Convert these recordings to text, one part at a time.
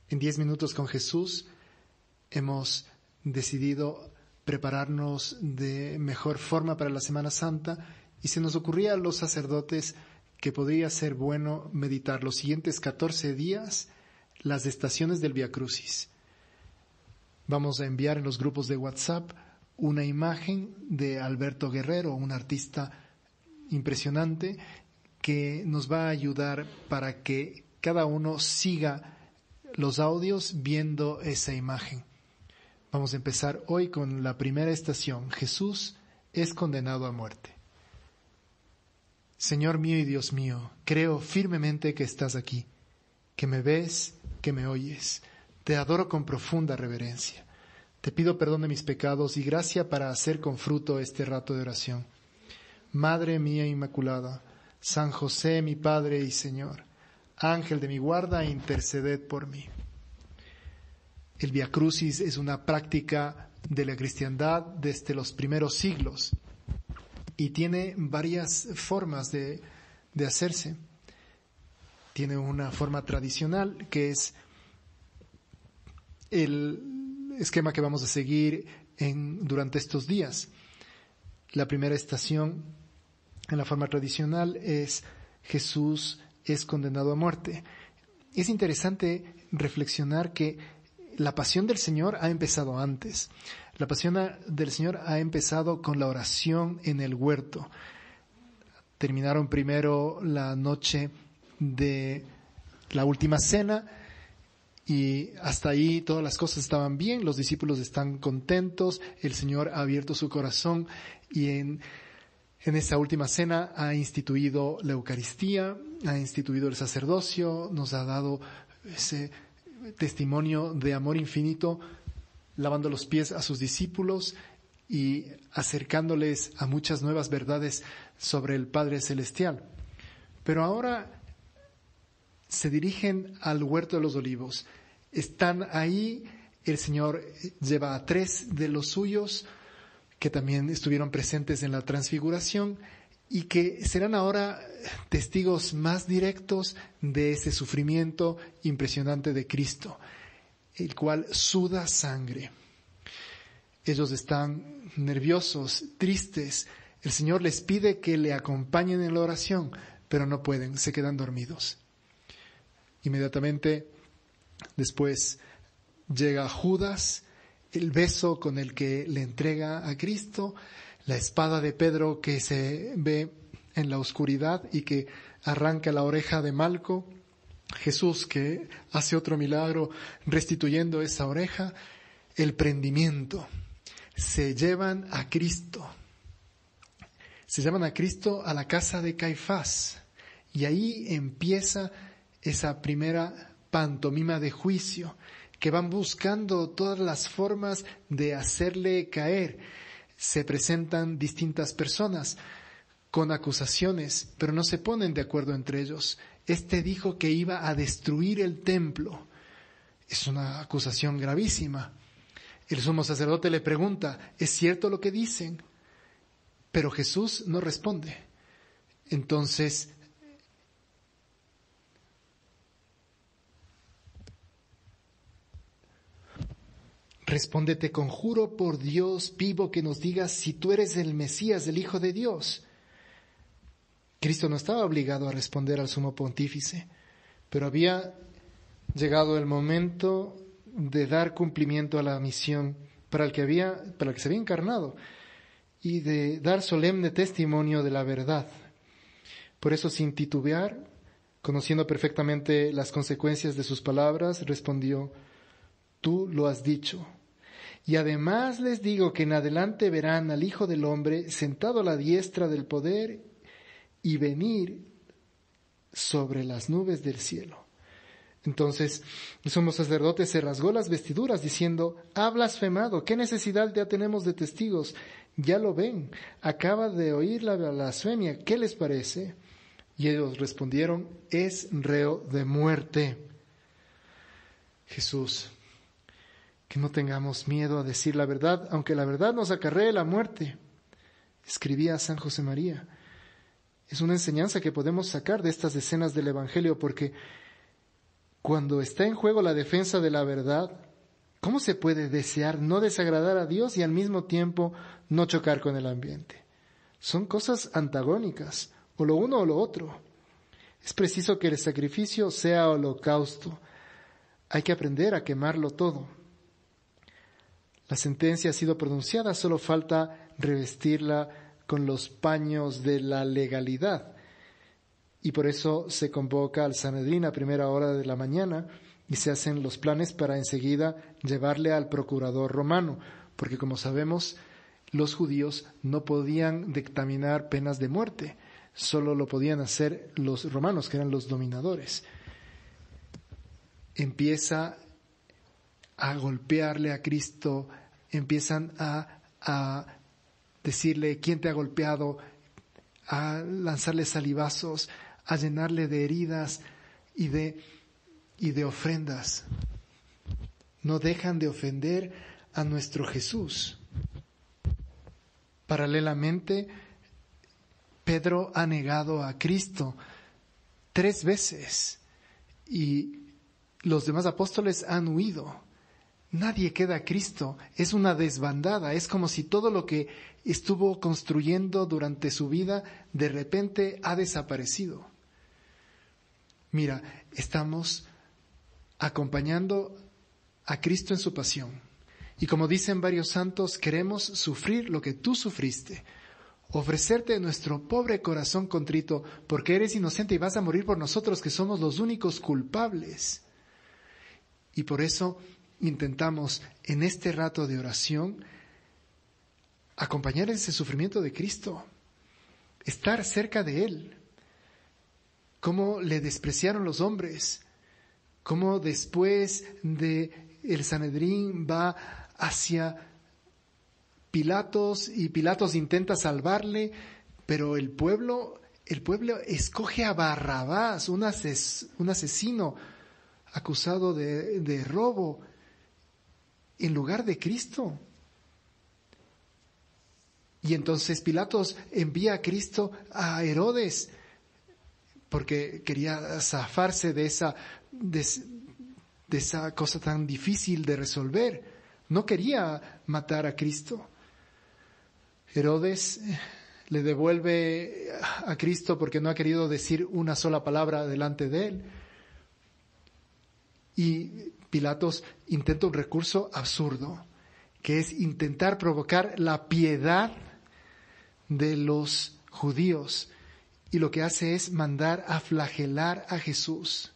En 10 minutos con Jesús hemos decidido prepararnos de mejor forma para la Semana Santa y se nos ocurría a los sacerdotes que podría ser bueno meditar los siguientes 14 días las estaciones del Vía Crucis. Vamos a enviar en los grupos de WhatsApp una imagen de Alberto Guerrero, un artista impresionante que nos va a ayudar para que cada uno siga los audios viendo esa imagen. Vamos a empezar hoy con la primera estación. Jesús es condenado a muerte. Señor mío y Dios mío, creo firmemente que estás aquí, que me ves, que me oyes. Te adoro con profunda reverencia. Te pido perdón de mis pecados y gracia para hacer con fruto este rato de oración. Madre mía Inmaculada, San José, mi Padre y Señor, Ángel de mi guarda, interceded por mí. El Vía Crucis es una práctica de la cristiandad desde los primeros siglos y tiene varias formas de hacerse. Tiene una forma tradicional que es el esquema que vamos a seguir durante estos días. La primera estación en la forma tradicional es Jesús es condenado a muerte. Es interesante reflexionar que la pasión del Señor ha empezado antes. La pasión del Señor ha empezado con la oración en el huerto. Terminaron primero la noche de la última cena y hasta ahí todas las cosas estaban bien, los discípulos están contentos, el Señor ha abierto su corazón y en esa última cena ha instituido la Eucaristía, ha instituido el sacerdocio, nos ha dado ese testimonio de amor infinito, lavando los pies a sus discípulos y acercándoles a muchas nuevas verdades sobre el Padre Celestial. Pero ahora se dirigen al huerto de los olivos. Están ahí, el Señor lleva a 3 de los suyos, que también estuvieron presentes en la transfiguración y que serán ahora testigos más directos de ese sufrimiento impresionante de Cristo, el cual suda sangre. Ellos están nerviosos, tristes. El Señor les pide que le acompañen en la oración, pero no pueden, se quedan dormidos. Inmediatamente después llega Judas, el beso con el que le entrega a Cristo, la espada de Pedro que se ve en la oscuridad y que arranca la oreja de Malco, Jesús que hace otro milagro restituyendo esa oreja, el prendimiento. Se llevan a Cristo a la casa de Caifás y ahí empieza esa primera pantomima de juicio, que van buscando todas las formas de hacerle caer. Se presentan distintas personas con acusaciones, pero no se ponen de acuerdo entre ellos. Este dijo que iba a destruir el templo. Es una acusación gravísima. El sumo sacerdote le pregunta, ¿es cierto lo que dicen? Pero Jesús no responde. Entonces responde, te conjuro por Dios vivo que nos digas si tú eres el Mesías, el Hijo de Dios. Cristo no estaba obligado a responder al sumo pontífice, pero había llegado el momento de dar cumplimiento a la misión para el que se había encarnado y de dar solemne testimonio de la verdad. Por eso, sin titubear, conociendo perfectamente las consecuencias de sus palabras, respondió, tú lo has dicho. Y además les digo que en adelante verán al Hijo del Hombre sentado a la diestra del poder y venir sobre las nubes del cielo. Entonces el sumo sacerdote se rasgó las vestiduras diciendo, ha blasfemado, ¿qué necesidad ya tenemos de testigos? Ya lo ven, acaba de oír la blasfemia, ¿qué les parece? Y ellos respondieron, es reo de muerte. Jesús, que no tengamos miedo a decir la verdad, aunque la verdad nos acarree la muerte. Escribía San José María. Es una enseñanza que podemos sacar de estas escenas del Evangelio, porque Cuando está en juego la defensa de la verdad, ¿cómo se puede desear no desagradar a Dios y al mismo tiempo no chocar con el ambiente? Son cosas antagónicas, o lo uno o lo otro. Es preciso que el sacrificio sea holocausto. Hay que aprender a quemarlo todo. La sentencia ha sido pronunciada, solo falta revestirla con los paños de la legalidad. Y por eso se convoca al Sanedrín a primera hora de la mañana y se hacen los planes para enseguida llevarle al procurador romano, porque como sabemos, los judíos no podían dictaminar penas de muerte, solo lo podían hacer los romanos, que eran los dominadores. Empieza a golpearle a Cristo, empiezan a decirle quién te ha golpeado, a lanzarle salivazos, a llenarle de heridas y de ofrendas. No dejan de ofender a nuestro Jesús. Paralelamente, Pedro ha negado a Cristo 3 veces y los demás apóstoles han huido. Nadie queda a Cristo. Es una desbandada. Es como si todo lo que estuvo construyendo durante su vida de repente ha desaparecido. Mira, estamos acompañando a Cristo en su pasión. Y como dicen varios santos, queremos sufrir lo que tú sufriste. Ofrecerte nuestro pobre corazón contrito porque eres inocente y vas a morir por nosotros que somos los únicos culpables. Y por eso intentamos en este rato de oración acompañar ese sufrimiento de Cristo, estar cerca de Él. Cómo le despreciaron los hombres, cómo después de el Sanedrín va hacia Pilatos y Pilatos intenta salvarle, pero el pueblo escoge a Barrabás, un asesino acusado de robo, en lugar de Cristo. Y entonces Pilatos envía a Cristo a Herodes, porque quería zafarse de esa cosa tan difícil de resolver. No quería matar a Cristo. Herodes le devuelve a Cristo porque no ha querido decir una sola palabra delante de él. Y Pilatos intenta un recurso absurdo, que es intentar provocar la piedad de los judíos. Y lo que hace es mandar a flagelar a Jesús.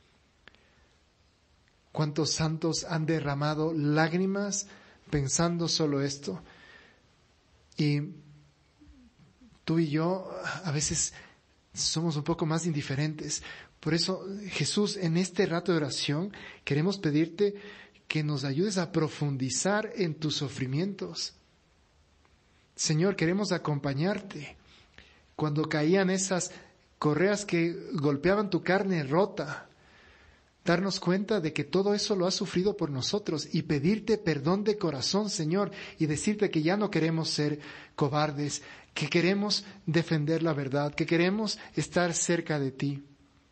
¿Cuántos santos han derramado lágrimas pensando solo esto? Y tú y yo a veces somos un poco más indiferentes. Por eso, Jesús, en este rato de oración, queremos pedirte que nos ayudes a profundizar en tus sufrimientos. Señor, queremos acompañarte. Cuando caían esas correas que golpeaban tu carne rota, darnos cuenta de que todo eso lo has sufrido por nosotros y pedirte perdón de corazón, Señor, y decirte que ya no queremos ser cobardes, que queremos defender la verdad, que queremos estar cerca de ti.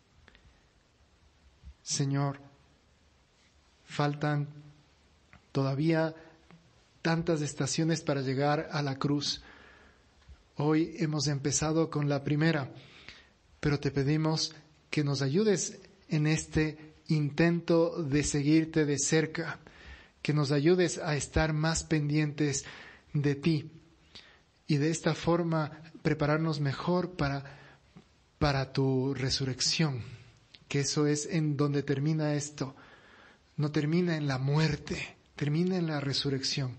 Señor, faltan todavía tantas estaciones para llegar a la cruz. Hoy hemos empezado con la primera, pero te pedimos que nos ayudes en este intento de seguirte de cerca, que nos ayudes a estar más pendientes de ti y de esta forma prepararnos mejor para tu resurrección, que eso es en donde termina esto. No termina en la muerte, termina en la resurrección.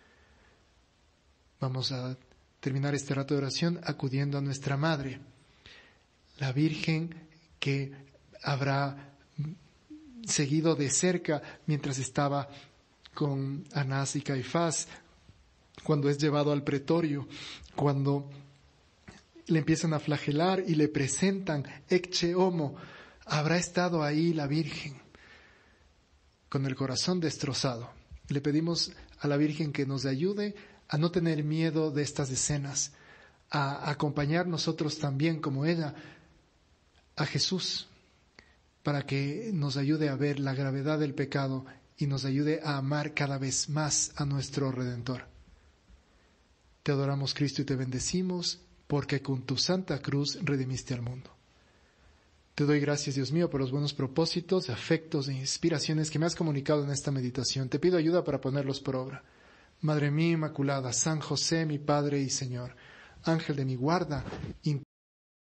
Vamos a terminar este rato de oración acudiendo a nuestra Madre, la Virgen que habrá seguido de cerca mientras estaba con Anás y Caifás, cuando es llevado al pretorio, cuando le empiezan a flagelar y le presentan ecce homo, habrá estado ahí la Virgen con el corazón destrozado. Le pedimos a la Virgen que nos ayude a no tener miedo de estas escenas, a acompañar nosotros también como ella a Jesús para que nos ayude a ver la gravedad del pecado y nos ayude a amar cada vez más a nuestro Redentor. Te adoramos, Cristo, y te bendecimos, porque con tu santa cruz redimiste al mundo. Te doy gracias, Dios mío, por los buenos propósitos, afectos e inspiraciones que me has comunicado en esta meditación. Te pido ayuda para ponerlos por obra. Madre mía Inmaculada, San José, mi Padre y Señor, Ángel de mi guarda,